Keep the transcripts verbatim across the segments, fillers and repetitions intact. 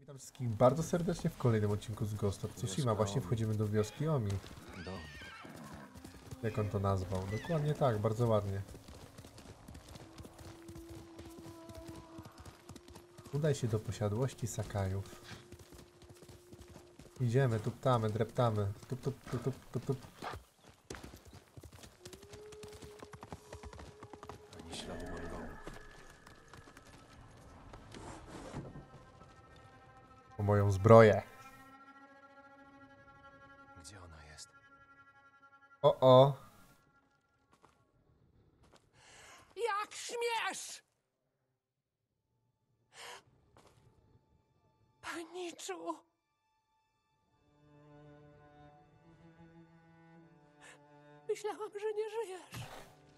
Witam wszystkich bardzo serdecznie w kolejnym odcinku z Ghost of Tsushima. Właśnie wchodzimy do wioski Omi. Jak on to nazwał? Dokładnie tak, bardzo ładnie. Udaj się do posiadłości Sakajów. Idziemy, tuptamy, dreptamy. Tup, tup, tup, tup, tup, tup. Ani śladu mongołów. Po moją zbroję. Gdzie ona jest? O, o. Jak śmiesz! Paniczu! Myślałam, że nie żyjesz.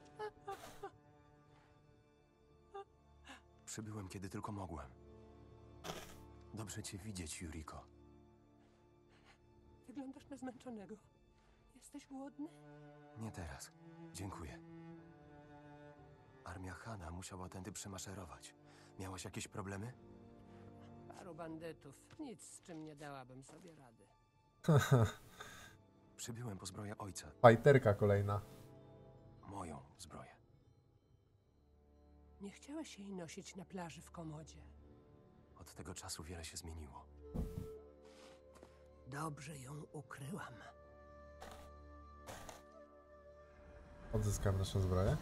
Przybyłem, kiedy tylko mogłem. Dobrze cię widzieć, Yuriko. Wyglądasz na zmęczonego. Jesteś głodny? Nie teraz. Dziękuję. Armia Hana musiała tędy przemaszerować. Miałaś jakieś problemy? Paru bandytów. Nic, z czym nie dałabym sobie rady. Przybyłem po zbroję ojca. Fajterka kolejna. Moją zbroję. Nie chciałeś jej nosić na plaży w Komodzie. Od tego czasu wiele się zmieniło. Dobrze ją ukryłam. Odzyskam naszą zbroję.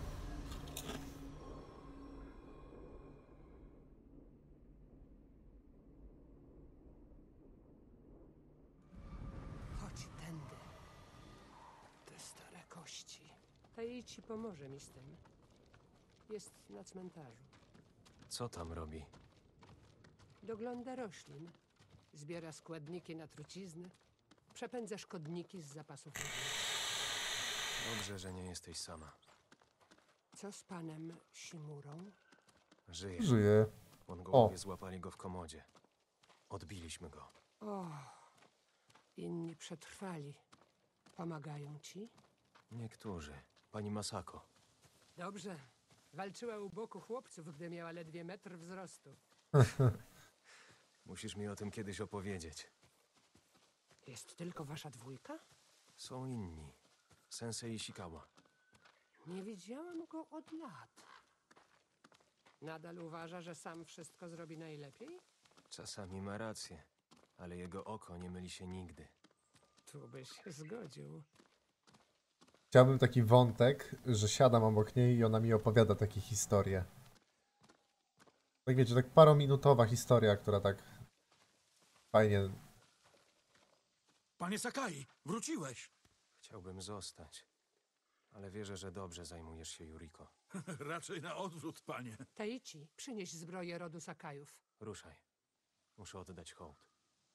Chodź tędy. Te stare kości. Taichi pomoże mi z tym. Jest na cmentarzu. Co tam robi? Dogląda roślin. Zbiera składniki na trucizny. Przepędza szkodniki z zapasów różnych. Dobrze, że nie jesteś sama. Co z panem Shimurą? Żyje. Żyję. Mongołowie złapali go w Komodzie. Odbiliśmy go. O, inni przetrwali. Pomagają ci? Niektórzy. Pani Masako. Dobrze. Walczyła u boku chłopców, gdy miała ledwie metr wzrostu. Musisz mi o tym kiedyś opowiedzieć. Jest tylko wasza dwójka? Są inni. Sensei Ishikawa. Nie widziałam go od lat. Nadal uważa, że sam wszystko zrobi najlepiej? Czasami ma rację, ale jego oko nie myli się nigdy. Tu byś się zgodził. Chciałbym taki wątek, że siadam obok niej i ona mi opowiada takie historie. Tak wiecie, tak parominutowa historia, która tak fajnie... Panie Sakai, wróciłeś! Chciałbym zostać, ale wierzę, że dobrze zajmujesz się Yuriko. Raczej na odwrót, panie. Taichi, przynieś zbroję rodu Sakajów. Ruszaj. Muszę oddać hołd.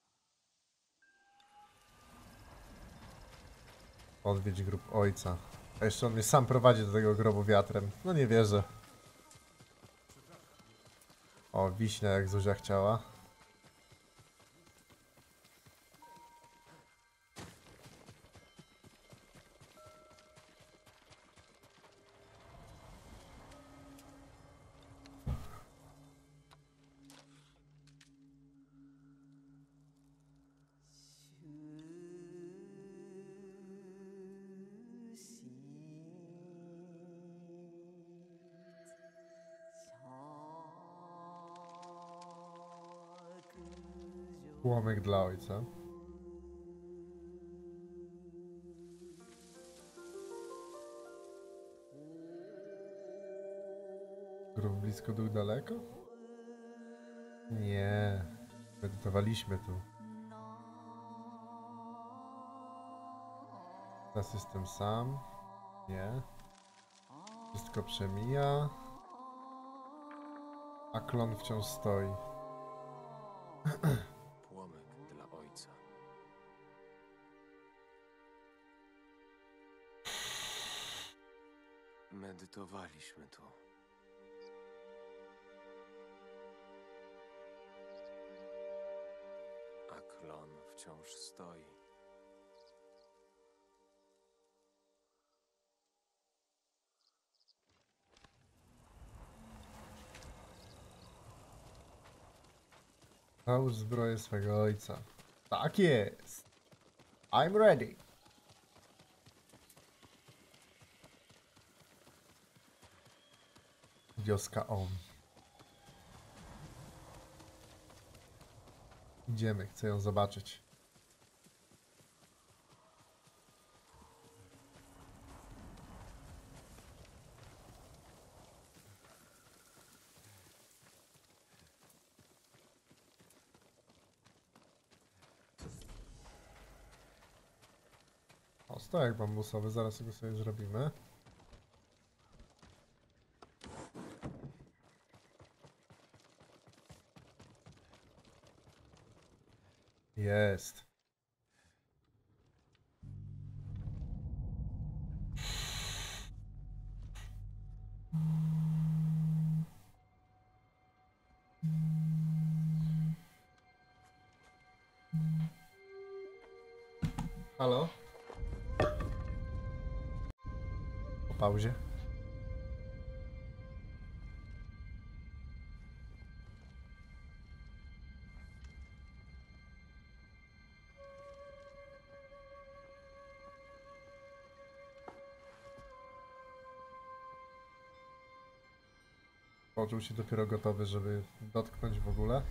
Odwiedź grób ojca. A jeszcze on mnie sam prowadzi do tego grobu wiatrem. No nie wierzę. O, wiśnia jak Zuzia chciała. Płomek dla ojca. Grób blisko, dół daleko? Nie. Medytowaliśmy tu. Teraz jestem sam. Nie. Wszystko przemija. A klon wciąż stoi. Płomek dla ojca. Medytowaliśmy tu. A klon wciąż stoi. Załóż zbroję swego ojca. Tak jest. I'm ready. Wioska on. Idziemy, chcę ją zobaczyć. O, stojak bambusowy, zaraz go sobie zrobimy. Jest. Halo? Po pauzie. Poczuł się dopiero gotowy, żeby dotknąć w ogóle.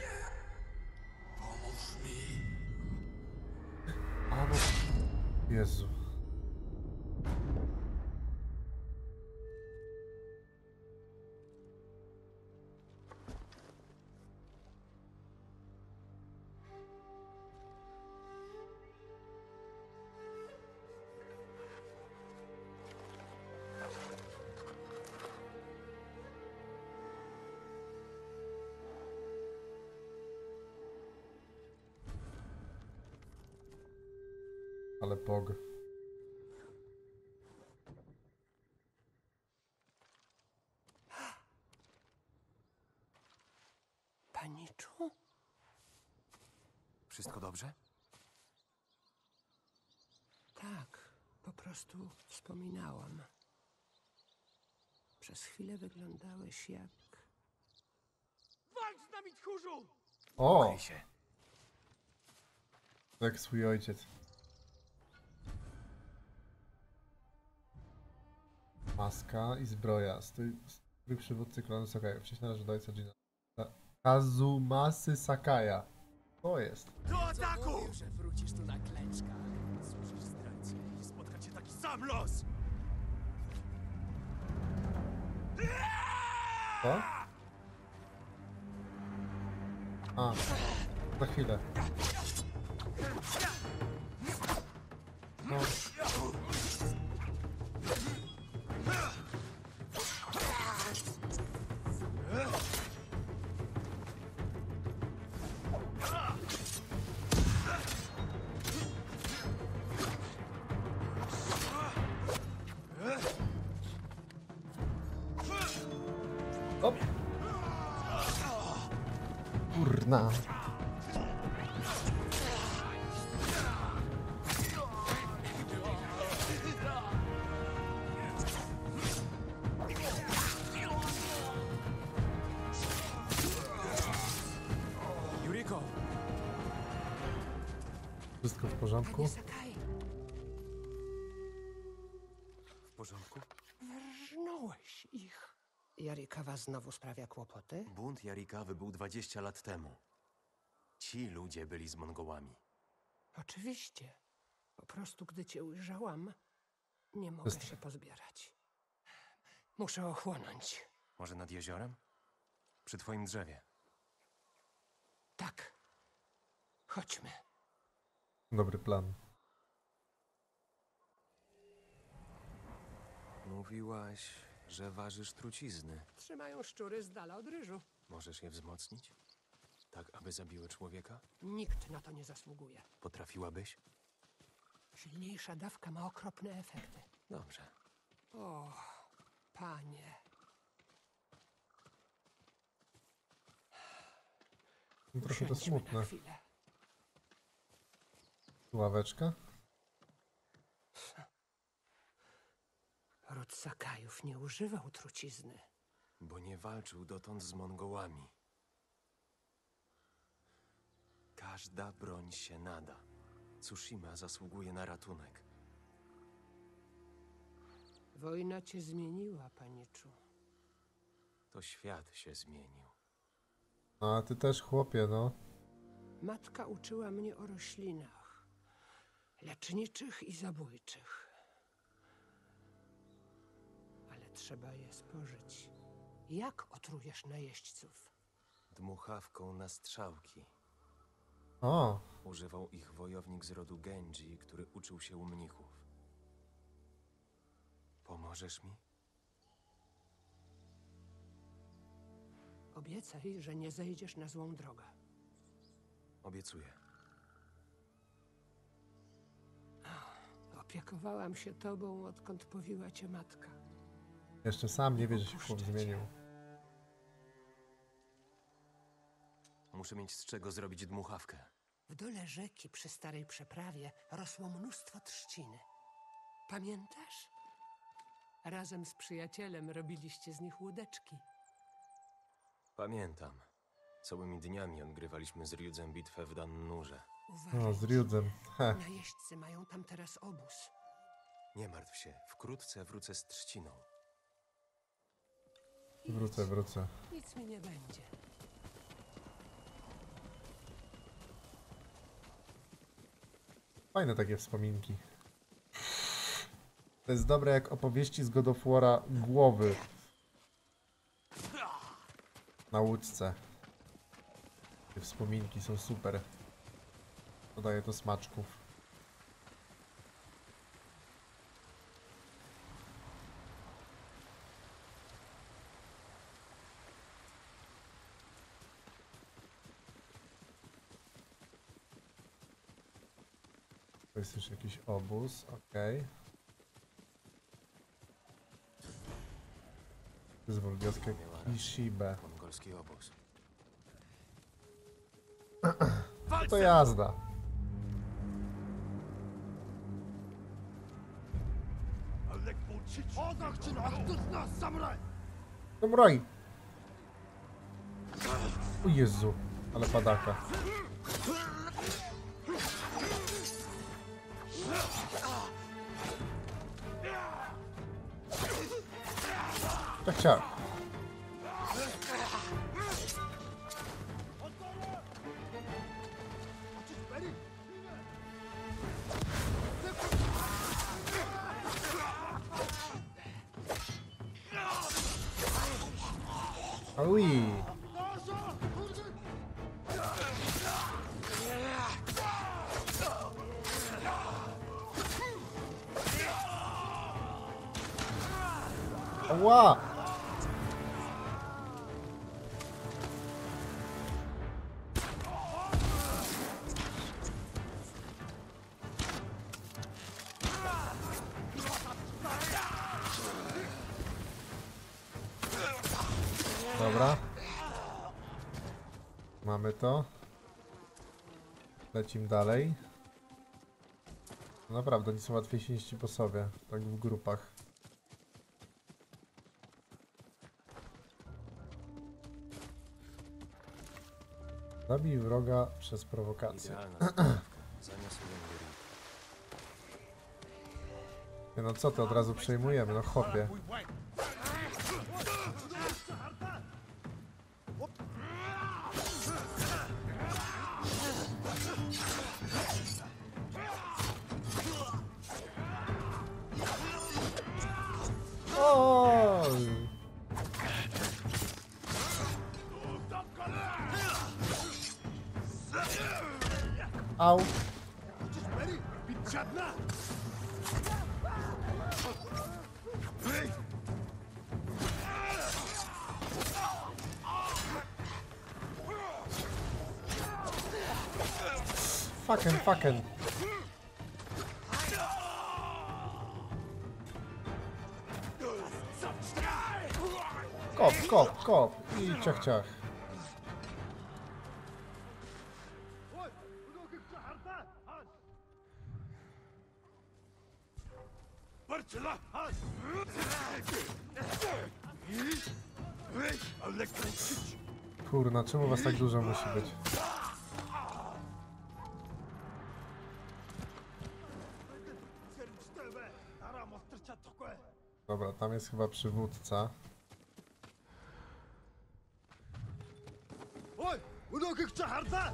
Pomóż mi. A no... Jezu. Ale pog. Paniczu? Wszystko dobrze? Tak, po prostu wspominałam. Przez chwilę wyglądałeś jak... Walcz z nami, tchórzu! O! Boję się. Jak swój ojciec. Maska i zbroja. Stój, strój przywódcy klanu Sakaya. Wcześniej należy do ojca Jina. Kazumasy Sakaya. To jest. Do ataku! Mówił, że wrócisz tu na klęczkach. Służysz zdrajcy i spotka cię taki Sam los! Co? A. Za chwilę. No. Op. Kurna. Yuriko! Wszystko w porządku? Panie Sakai, W porządku? wyrżnąłeś ich. Jarikawa znowu sprawia kłopoty? Bunt Jarikawy był dwadzieścia lat temu. Ci ludzie byli z Mongołami. Oczywiście. Po prostu, gdy cię ujrzałam, nie mogę Jest- się pozbierać. Muszę ochłonąć. Może nad jeziorem? Przy twoim drzewie. Tak. Chodźmy. Dobry plan. Mówiłaś, że ważysz trucizny. Trzymają szczury z dala od ryżu. Możesz je wzmocnić? Tak, aby zabiły człowieka? Nikt na to nie zasługuje. Potrafiłabyś? Silniejsza dawka ma okropne efekty. Dobrze. O, panie. No, trochę to Usiądźmy smutne. na chwilę. Ławeczka? Ród Sakajów nie używał trucizny. Bo nie walczył dotąd z Mongołami. Każda broń się nada. Tsushima zasługuje na ratunek. Wojna cię zmieniła, paniczu. To świat się zmienił. No, a ty też, chłopie, no. Matka uczyła mnie o roślinach. Leczniczych i zabójczych. Ale trzeba je spożyć. Jak otrujesz najeźdźców? Dmuchawką na strzałki. O, Używał ich wojownik z rodu Genji, który uczył się u mnichów. Pomożesz mi? Obiecaj, że nie zejdziesz na złą drogę. Obiecuję. Opiekowałam się tobą, odkąd powiła cię matka. jeszcze sam nie wie, że się chłop Opuszczę cię. zmienił. Muszę mieć z czego zrobić dmuchawkę. W dole rzeki przy starej przeprawie rosło mnóstwo trzciny. Pamiętasz? Razem z przyjacielem robiliście z nich łódeczki. Pamiętam. Całymi dniami odgrywaliśmy z Ryudzem bitwę w Dannurze. No, z Uważaj, Ryudzem. He, najeźdźcy mają tam teraz obóz. Nie martw się, wkrótce wrócę z trzciną. wrócę, wrócę. Nic mi nie będzie. Fajne takie wspominki. To jest dobre jak opowieści z God of War'a głowy. Na łódce. Te wspominki są super. Dodaje to smaczków. To jest już jakiś obóz, okej. Wyzwól wioskę Kishibe. Mongolski obóz. No to jazda. Samuraj! O Jezu, ale padaka. Tak chciałem. Ui. Ła! Dobra. Mamy to. Lecimy dalej. No naprawdę, oni są łatwiejsi niż ci po sobie, tak w grupach. Zabij wroga przez prowokację. Idealna dmuchawka. Zaniosę ją do Ryuka. Nie no co ty, od razu przejmujemy, no chopie. O! Au! Fucking, fucking. Kop, kop, kop i ciach, ciach. Kurna, czemu was tak dużo musi być? Dobra, tam jest chyba przywódca. Oj! Unogi czarta!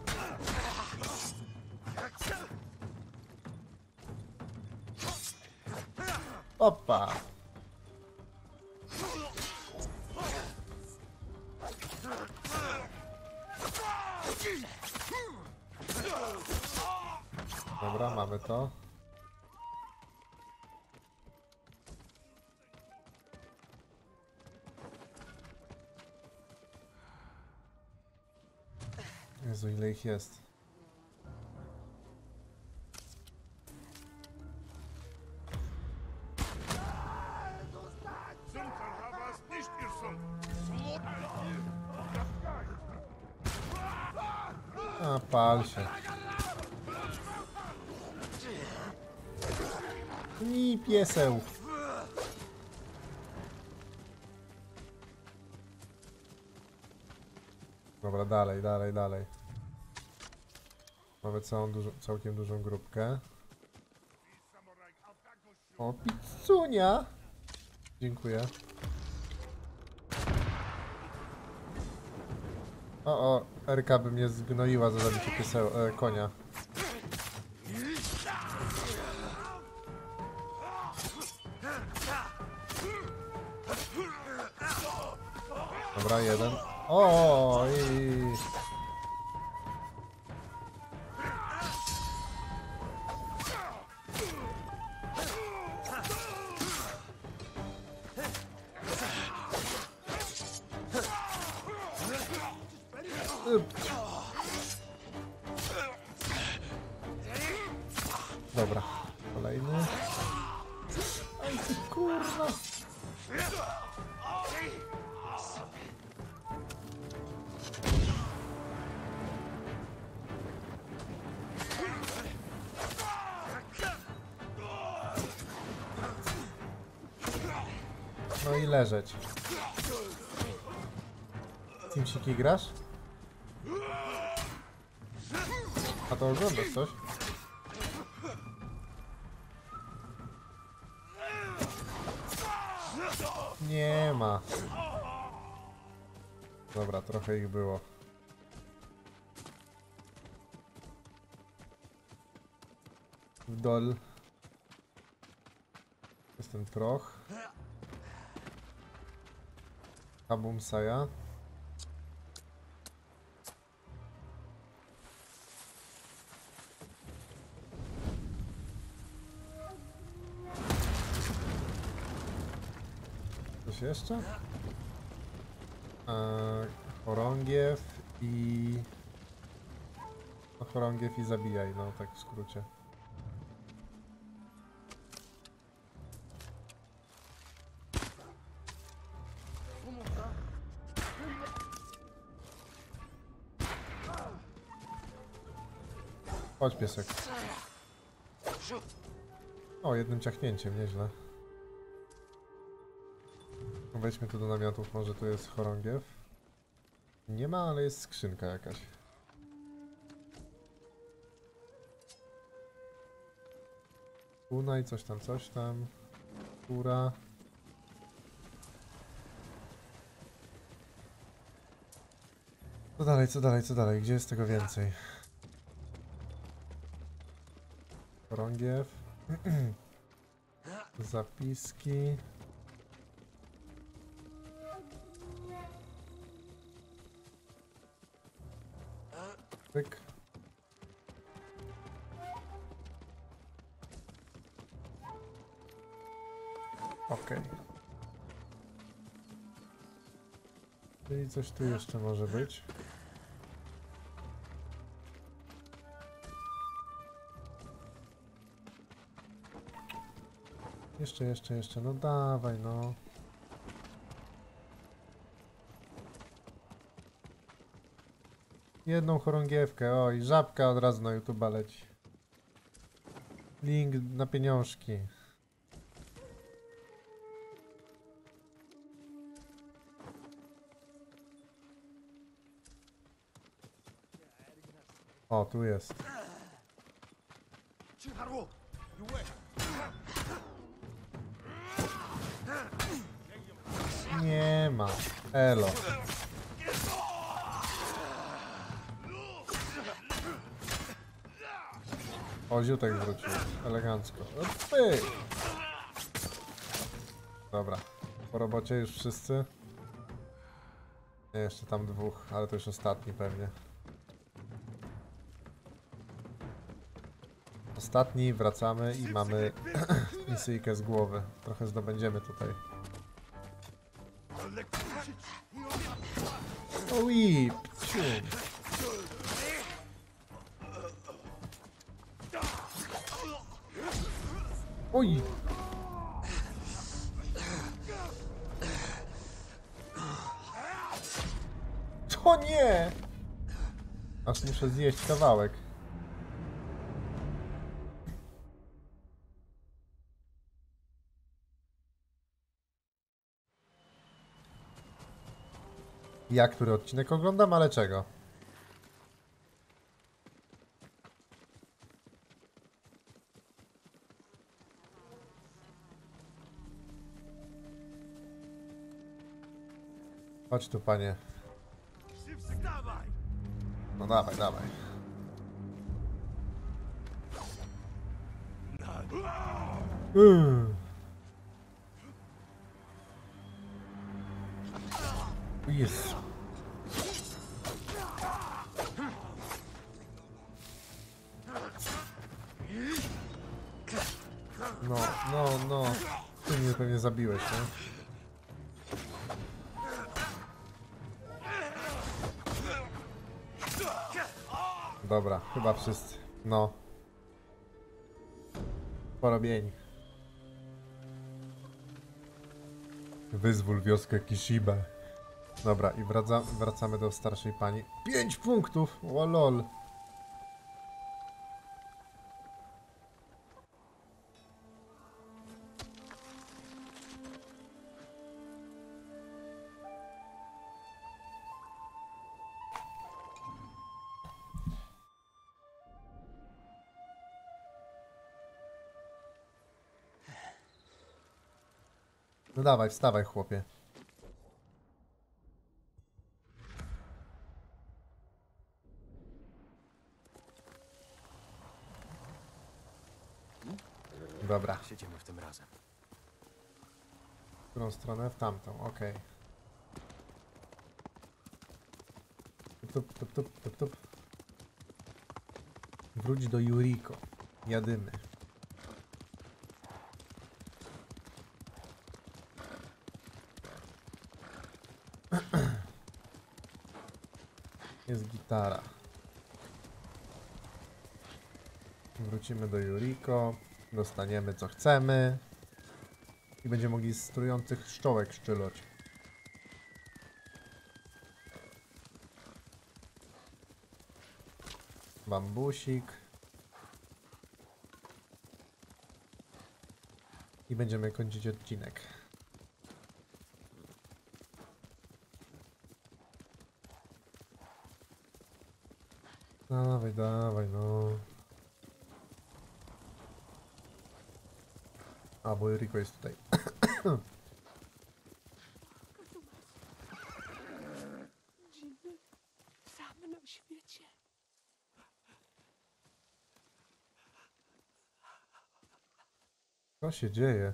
Opa! Dobra, mamy to. Jezu, ile ich jest. A, pal się. I pieseł. Dobra, dalej, dalej, dalej. Mamy całą dużo, całkiem dużą grupkę. O, pizzunia! Dziękuję. O, o, Erka by mnie zgnoiła za zabicie pieseł, e, konia. Dobra, jeden. O, i... Dobra, kolejny. Aj ty kurwa. No i leżeć. Teamsiki grasz? A to oglądasz coś? Nie ma. Dobra, trochę ich było. Dol. Jest ten proch. Kabum Saja. Coś jeszcze? Eee, chorągiew i... No, chorągiew i zabijaj, no tak w skrócie. Chodź piesek. O, jednym ciachnięciem, nieźle. Wejdźmy tu do namiotów, może tu jest chorągiew. Nie ma, ale jest skrzynka jakaś. Kuna i coś tam, coś tam. Kura. Co dalej, co dalej, co dalej? Gdzie jest tego więcej? Chorągiew. Zapiski. Pyk. Okej. Czyli coś tu jeszcze może być. Jeszcze, jeszcze, jeszcze. No dawaj, no. Jedną chorągiewkę. Oj, żabka od razu na YouTube'a leci. Link na pieniążki. O, tu jest. Nie ma. Elo. O, ziutek wrócił. Elegancko. O, ty. Dobra. Po robocie już wszyscy? Nie, jeszcze tam dwóch, ale to już ostatni pewnie. Ostatni, wracamy i mamy misyjkę z głowy. Trochę zdobędziemy tutaj. Ui, pciu. Oj! To nie! Aż muszę zjeść kawałek. Ja który odcinek oglądam, ale czego? Chodź tu, panie. No dawaj, dawaj. Uuu. Jest. No, no, no. Ty mnie pewnie zabiłeś, nie? Dobra, chyba wszyscy. No. Porobieni. Wyzwól wioskę Kishibe. Dobra, i wraca, wracamy do starszej pani. Pięć punktów! O lol. No dawaj, wstawaj, chłopie. Dobra. Siedzimy w tym razem. W którą stronę? W tamtą, okej. Tup, tup, tup, tup, tup. Wróć do Yuriko. Jadymy. Jest gitara. Wrócimy do Yuriko. Dostaniemy co chcemy. I będziemy mogli z trujących szczołek szczylać. Bambusik. I będziemy kończyć odcinek. Dawaj, dawaj, no. A, bo Yuriko jest tutaj. Dziwny, sam na świecie. Co się dzieje?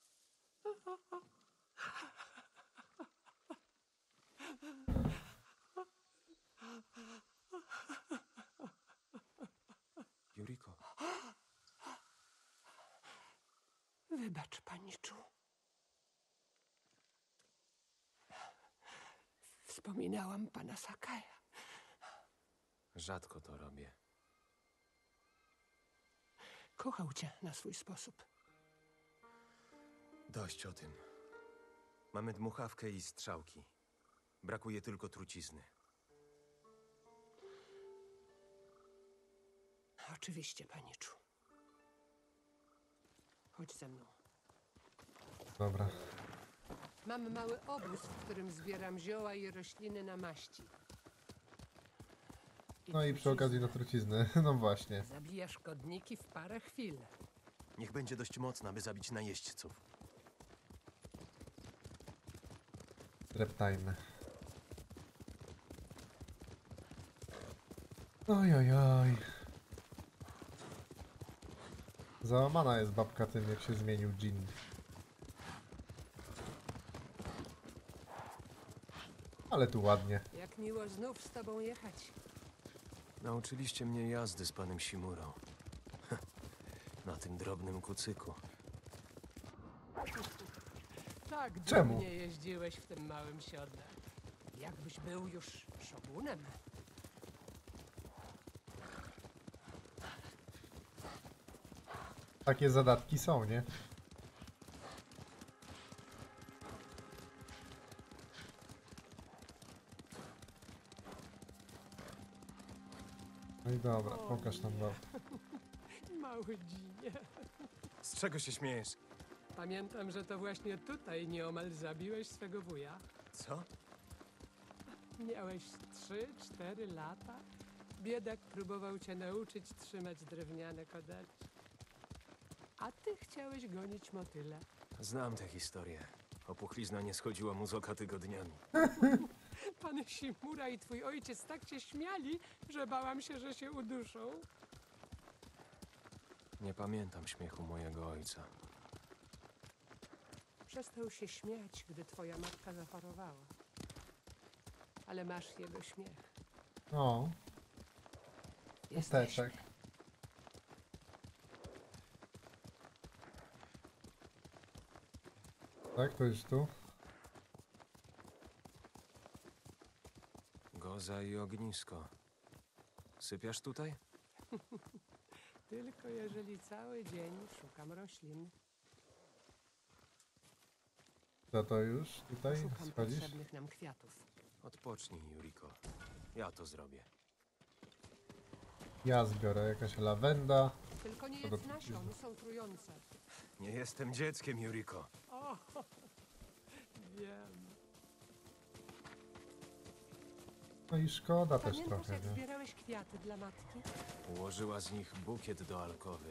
Yuriko, Wybacz, paniczu. Wspominałam pana Sakaja. rzadko to robię. Kochał cię na swój sposób. Dość o tym. Mamy dmuchawkę i strzałki. Brakuje tylko trucizny. Oczywiście, paniczu. Chodź ze mną. Dobra. Mam mały obóz, w którym zbieram zioła i rośliny na maści. No i przy okazji na trucizny. No właśnie. Zabija szkodniki w parę chwil. Niech będzie dość mocna, by zabić najeźdźców. Reptime. Oj, oj, oj. Załamana jest babka tym, jak się zmienił dżin. Ale tu ładnie. Jak miło znów z tobą jechać. Nauczyliście mnie jazdy z panem Simurą. Na tym drobnym kucyku. Tak Czemu? dumnie jeździłeś w tym małym siodle. Jakbyś był już szogunem. Takie zadatki są, nie? No i dobra, pokaż nam do. Mały dzinie. Z czego się śmiejesz? Pamiętam, że to właśnie tutaj nieomal zabiłeś swego wuja. Co? Miałeś trzy, cztery lata. Biedak próbował cię nauczyć trzymać drewniane koderki. A ty chciałeś gonić motyle. Znam tę historię. Opuchlizna nie schodziła mu z oka tygodniami. Pan Simura i twój ojciec tak się śmiali, że bałam się, że się uduszą. Nie pamiętam śmiechu mojego ojca. Przestał się śmiać, gdy twoja matka zachorowała. Ale masz jego śmiech. O, Jesteśmy. teczek. Tak, to już tu. Goza i ognisko. Sypiasz tutaj? Tylko jeżeli cały dzień szukam roślin. To to już tutaj Szukam schodzisz? potrzebnych nam kwiatów. Odpocznij, Juriko. Ja to zrobię. Ja zbiorę jakaś lawenda. Tylko nie To jedz do- nasion, są trujące. Nie jestem dzieckiem, Juriko. O, wiem. No i szkoda też Pamiętasz, trochę, jak nie? zbierałeś kwiaty dla matki? Ułożyła z nich bukiet do alkowy.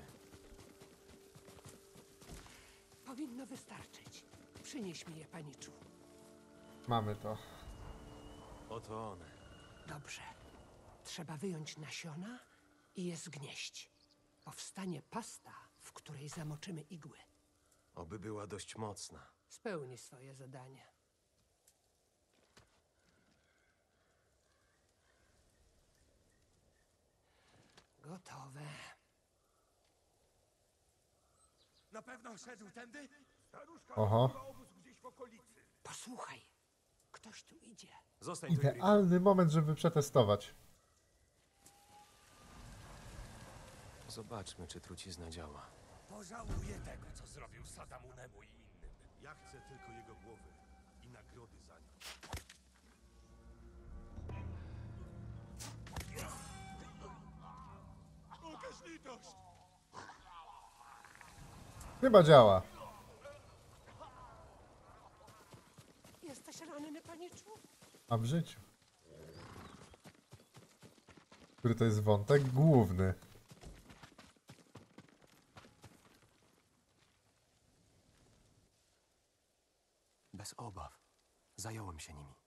Powinno wystarczyć. Przynieś mi je, paniczu. Mamy to. Oto one. Dobrze. Trzeba wyjąć nasiona i je zgnieść. Powstanie pasta, w której zamoczymy igły. Oby była dość mocna. Spełni swoje zadanie. Gotowe. Na pewno szedł tędy? Staruszka Oho. ma obóz gdzieś w okolicy. Posłuchaj. Ktoś tu idzie. Zostań tu, Juriko. Idealny moment, żeby przetestować. Zobaczmy, czy trucizna działa. Pożałuję tego, co zrobił Sadamunemu i innym. Ja chcę tylko jego głowy i nagrody za nią. Okaż litość! Chyba działa. Jesteś ranny, paniczu? A w życiu. Który to jest wątek główny. Bez obaw. Zająłem się nimi.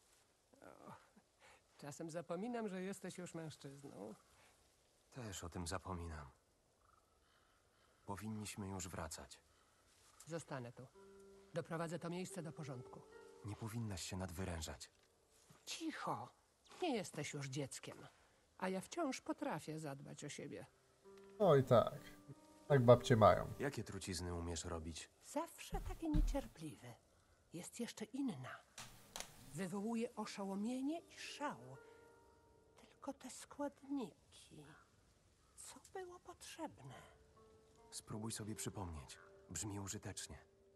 Czasem zapominam, że jesteś już mężczyzną. Też o tym zapominam. Powinniśmy już wracać. Zostanę tu. Doprowadzę to miejsce do porządku. Nie powinnaś się nadwyrężać. Cicho. Nie jesteś już dzieckiem. A ja wciąż potrafię zadbać o siebie. Oj tak. Tak babcie mają. Jakie trucizny umiesz robić? Zawsze taki niecierpliwy. Jest jeszcze inna. Wywołuje oszołomienie i szał. Tylko te składniki. Co było potrzebne? Spróbuj sobie przypomnieć. Brzmi użytecznie.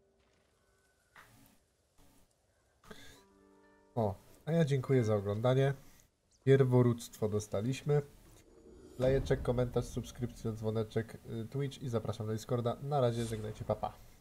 O, a ja dziękuję za oglądanie. Pierworództwo dostaliśmy. Lajeczek, komentarz, subskrypcja, dzwoneczek, y, Twitch i zapraszam do Discorda. Na razie, żegnajcie, papa. Pa.